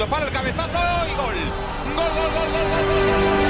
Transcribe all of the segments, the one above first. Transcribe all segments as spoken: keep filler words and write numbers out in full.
segundo para el cabezazo y gol. Gol, gol, gol, gol, gol, gol, gol, gol.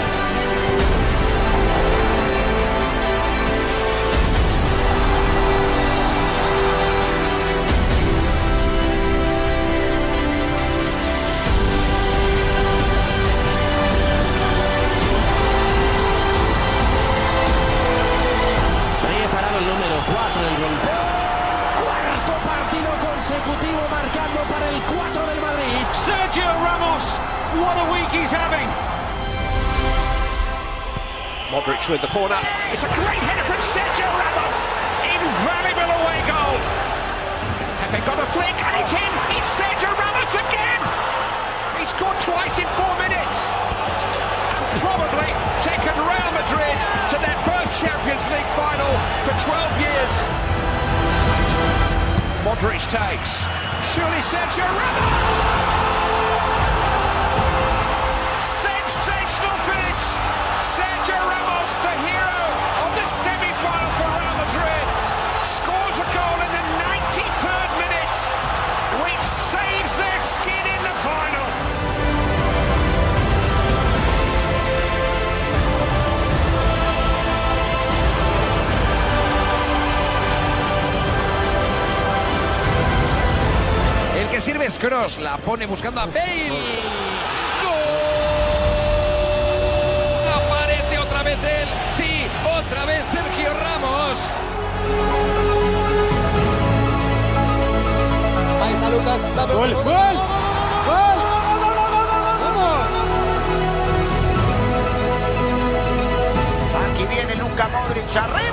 Consecutivo marcando para el cuatro del Madrid. Sergio Ramos, what a week he's having. Modric with the corner. It's a great header from Sergio Ramos. Invaluable away goal. Pepe got a flick and it's in. It's Sergio Ramos again. He scored twice in four minutes. And probably taken Real Madrid to their first Champions League final for twelve years. Modric takes. Surely Sergio Ramos! Sensational finish! Sergio Ramos, the hero of the semi-final for Real Madrid, scores a goal in the ninety-third minute, which saves their skin in the final. Que sirve es Kroos, la pone buscando a Bale. ¡Gol! Aparece otra vez él. Sí, otra vez Sergio Ramos. Ahí está Lucas. ¡Gol! ¡Gol! ¡Gol! ¡Vamos! Aquí viene Luka Modric arriba.